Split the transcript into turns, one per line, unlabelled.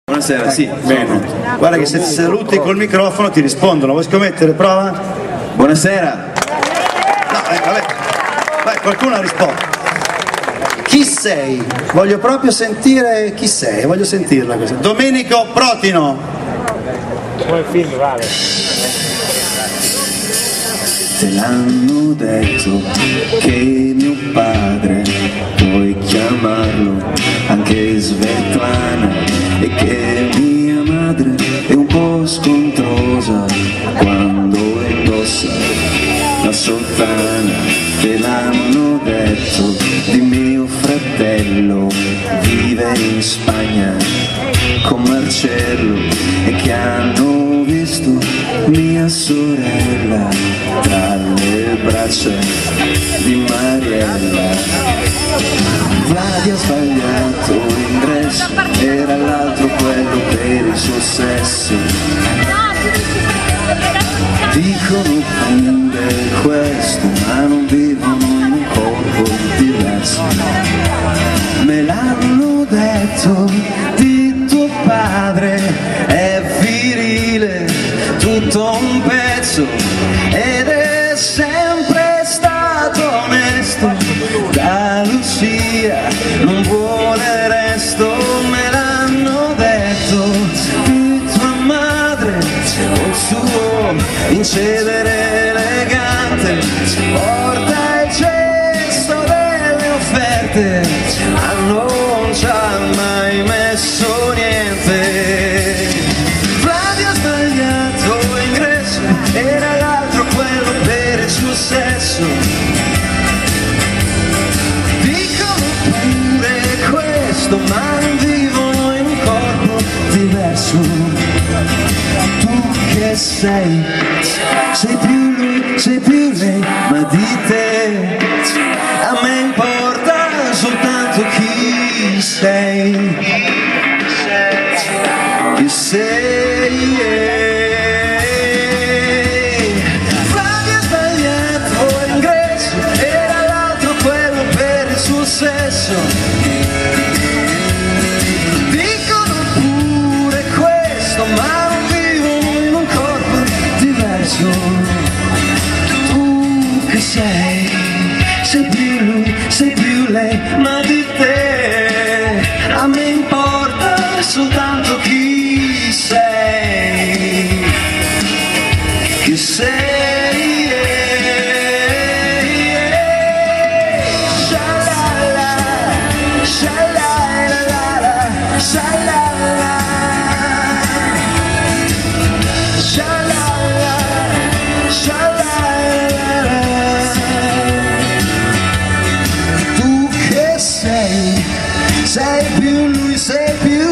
Buonasera, sì.
Bene. Guarda che se ti saluti col microfono ti rispondono. Vuoi scommettere? Prova?
Buonasera.
No, vabbè. Vai, qualcuno ha risposto. Chi sei? Voglio proprio sentire chi sei, voglio sentirla questa. Domenico Protino.
Come film, vale.
Te l'hanno detto che mio padre, puoi chiamarlo anche Svetlana, e che mia madre è un po' scontrosa quando indossa la sottana. Te l'hanno detto di mio fratello, vive in Spagna con Marcello, e che hanno visto mia sorella tra le braccia di Mariella. Vladi ha sbagliato l'ingresso, era l'altro quello per il suo sesso. Dicono pure questo, ma non vivono in un corpo diverso. Me l'hanno detto di tuo padre, è virile, tutto un pezzo, ed è sempre stato onesto. Da Lucia non vuole resto. Me l'hanno detto di tua madre, col suo incedere elegante, porta il cesto delle offerte, ma non ci ha mai messo niente. Vladi ha sbagliato ingresso, era l'altro quello per il suo sesso. Dicono pure questo, ma non vivono in un corpo diverso. Tu che sei più lui, sei più lei, ma di te a me importa soltanto chi sei. Chi sei? Flavio ha sbagliato l'ingresso, era l'altro quello per il suo sesso. Dicono pure questo, ma non vivono in un corpo diverso. Tu che sei più lui, sei più lei, ma di te a me importa soltanto chi sei. Chi sei? Sha-la-la, sha-la-la-la, sha-la-la, sha-la-la, sha-la-la. Tu che sei più lui, sei più